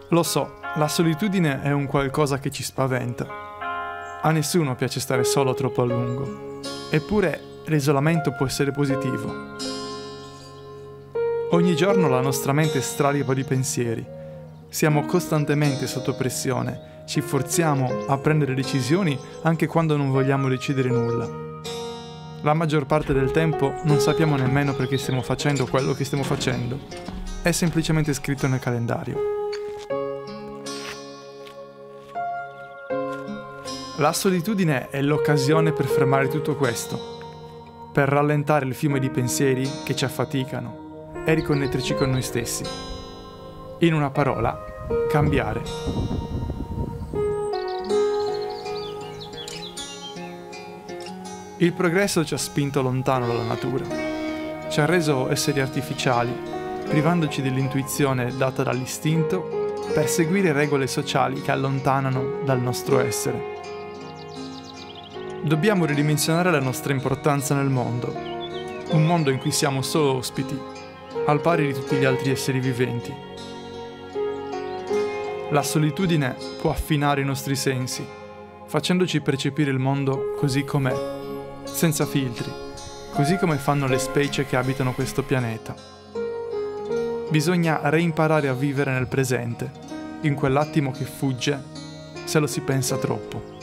Lo so, la solitudine è un qualcosa che ci spaventa. A nessuno piace stare solo troppo a lungo. Eppure l'isolamento può essere positivo. Ogni giorno la nostra mente straripa di pensieri. Siamo costantemente sotto pressione, ci forziamo a prendere decisioni anche quando non vogliamo decidere nulla. La maggior parte del tempo non sappiamo nemmeno perché stiamo facendo quello che stiamo facendo. È semplicemente scritto nel calendario. La solitudine è l'occasione per fermare tutto questo, per rallentare il fiume di pensieri che ci affaticano e riconnetterci con noi stessi. In una parola, cambiare. Il progresso ci ha spinto lontano dalla natura, ci ha reso esseri artificiali, privandoci dell'intuizione data dall'istinto per seguire regole sociali che allontanano dal nostro essere. Dobbiamo ridimensionare la nostra importanza nel mondo, un mondo in cui siamo solo ospiti, al pari di tutti gli altri esseri viventi. La solitudine può affinare i nostri sensi, facendoci percepire il mondo così com'è, senza filtri, così come fanno le specie che abitano questo pianeta. Bisogna reimparare a vivere nel presente, in quell'attimo che fugge se lo si pensa troppo.